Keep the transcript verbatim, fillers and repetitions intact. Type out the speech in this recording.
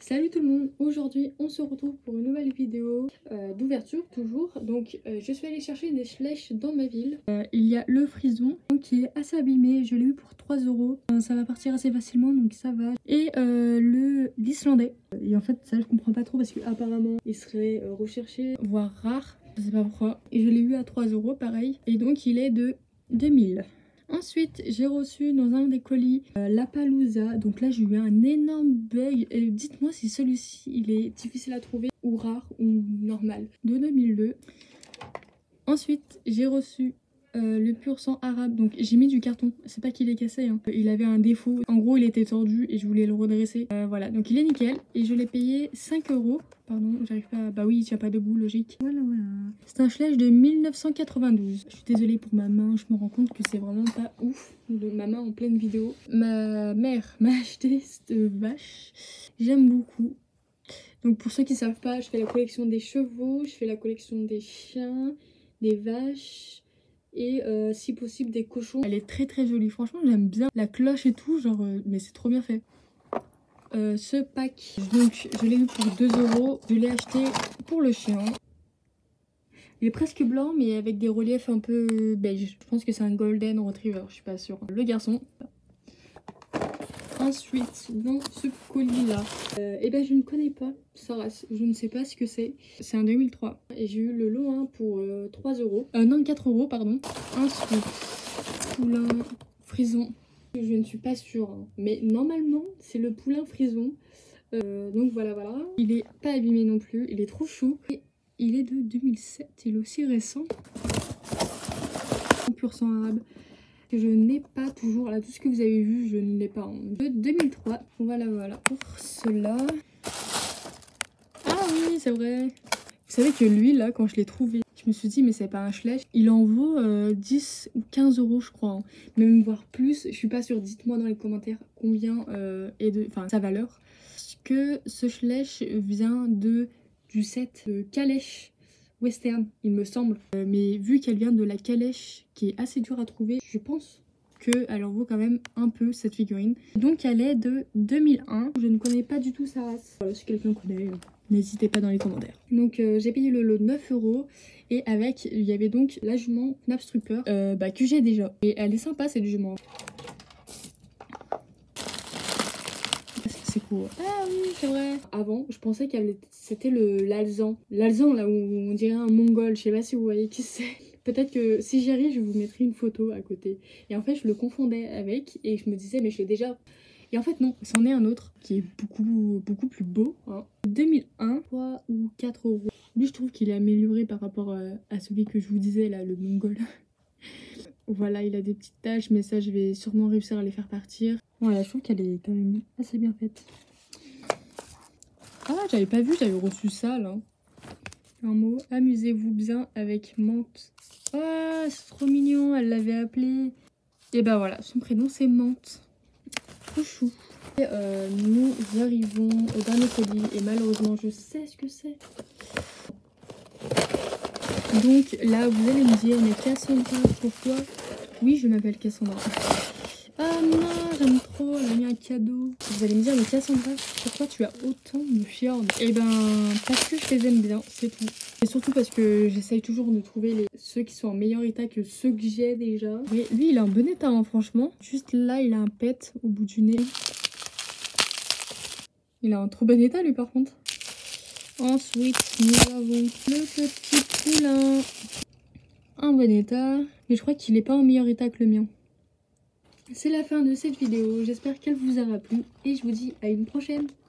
Salut tout le monde, aujourd'hui on se retrouve pour une nouvelle vidéo euh, d'ouverture toujours. Donc euh, je suis allée chercher des flèches dans ma ville. Euh, il y a le frison donc, qui est assez abîmé, je l'ai eu pour trois euros. Euh, ça va partir assez facilement donc ça va. Et euh, le l'islandais. Et en fait ça je comprends pas trop parce qu'apparemment il serait euh, recherché, voire rare, je sais pas pourquoi. Et je l'ai eu à trois euros pareil. Et donc il est de deux mille. Ensuite, j'ai reçu dans un des colis euh, la Palouza. Donc là, j'ai eu un énorme bug. Et dites-moi si celui-ci, il est difficile à trouver ou rare ou normal. De deux mille deux. Ensuite, j'ai reçu euh, le pur sang arabe. Donc j'ai mis du carton. C'est pas qu'il est cassé. Hein. Il avait un défaut. En gros, il était tordu et je voulais le redresser. Euh, voilà, donc il est nickel. Et je l'ai payé cinq euros. Pardon, j'arrive pas à... Bah oui, il tient pas debout, logique. Voilà, voilà. C'est un Schlage de mille neuf cent quatre-vingt-douze. Je suis désolée pour ma main, je me rends compte que c'est vraiment pas ouf de ma main en pleine vidéo. Ma mère m'a acheté cette vache. J'aime beaucoup. Donc pour ceux qui savent pas, je fais la collection des chevaux, je fais la collection des chiens, des vaches et euh, si possible des cochons. Elle est très très jolie, franchement j'aime bien la cloche et tout, genre euh, mais c'est trop bien fait. Euh, ce pack, donc je l'ai eu pour deux euros, je l'ai acheté pour le chien. Il est presque blanc mais avec des reliefs un peu beige. Je pense que c'est un golden retriever, je suis pas sûre. Le garçon. Ensuite, dans ce colis là, euh, eh ben je ne connais pas sa race, je ne sais pas ce que c'est. C'est un deux mille trois et j'ai eu le lot un pour euh, trois euros. Euh, non, quatre euros, pardon. Ensuite, poulain frison. Je ne suis pas sûre, hein. Mais normalement, c'est le poulain frison. Euh, donc voilà, voilà. Il est pas abîmé non plus, il est trop chou. Et il est de deux mille sept, il est aussi récent. Pur sang arabe. Que je n'ai pas toujours, là tout ce que vous avez vu je ne l'ai pas, hein. De deux mille trois. Voilà, voilà pour cela. Ah oui, c'est vrai. Vous savez que lui là, quand je l'ai trouvé, je me suis dit mais c'est pas un Schlage. Il en vaut euh, dix ou quinze euros je crois, hein. Même voire plus, je suis pas sûre. Dites-moi dans les commentaires combien euh, est de, enfin sa valeur. Parce que ce Schlage vient de du set de calèche western, il me semble. Euh, mais vu qu'elle vient de la calèche qui est assez dure à trouver, je pense qu'elle en vaut quand même un peu cette figurine. Donc elle est de deux mille un. Je ne connais pas du tout sa race. Voilà, si quelqu'un connaît, euh, n'hésitez pas dans les commentaires. Donc euh, j'ai payé le lot neuf euros. Et avec, il y avait donc la jument Knabstruper euh, bah, que j'ai déjà. Et elle est sympa cette jument. C'est court. Ah oui, c'est vrai. Avant, je pensais qu'elle c'était le l'alezan. L'alezan, là où on dirait un mongol. Je sais pas si vous voyez qui c'est. Peut-être que si j'y arrive, je vous mettrai une photo à côté. Et en fait, je le confondais avec. Et je me disais, mais je l'ai déjà... Et en fait, non. C'en est un autre qui est beaucoup, beaucoup plus beau. Hein. deux mille un, trois ou quatre euros. Lui, je trouve qu'il est amélioré par rapport à, à celui que je vous disais, là, le mongol. Voilà, il a des petites taches, mais ça, je vais sûrement réussir à les faire partir. Voilà, je trouve qu'elle est quand même assez bien faite. Ah, j'avais pas vu, j'avais reçu ça, là. Un mot, amusez-vous bien avec Menthe. Ah, c'est trop mignon, elle l'avait appelé. Et bah voilà, son prénom, c'est Menthe. Trop chou. Et euh, nous arrivons au dernier colis, et malheureusement, je sais ce que c'est. Donc là, vous allez me dire, mais Cassandra, pourquoi? Oui, je m'appelle Cassandra. Ah non, j'aime trop, elle a mis un cadeau. Vous allez me dire, mais Cassandra, pourquoi tu as autant de fjords? Eh ben, parce que je les aime bien, c'est tout. Et surtout parce que j'essaye toujours de trouver les... ceux qui sont en meilleur état que ceux que j'ai déjà. Mais lui, il est en bon état, hein, franchement. Juste là, il a un pet au bout du nez. Il est en trop bon état, lui, par contre. Ensuite, nous avons le petit poulain. En bon état. Mais je crois qu'il n'est pas en meilleur état que le mien. C'est la fin de cette vidéo, j'espère qu'elle vous aura plu et je vous dis à une prochaine.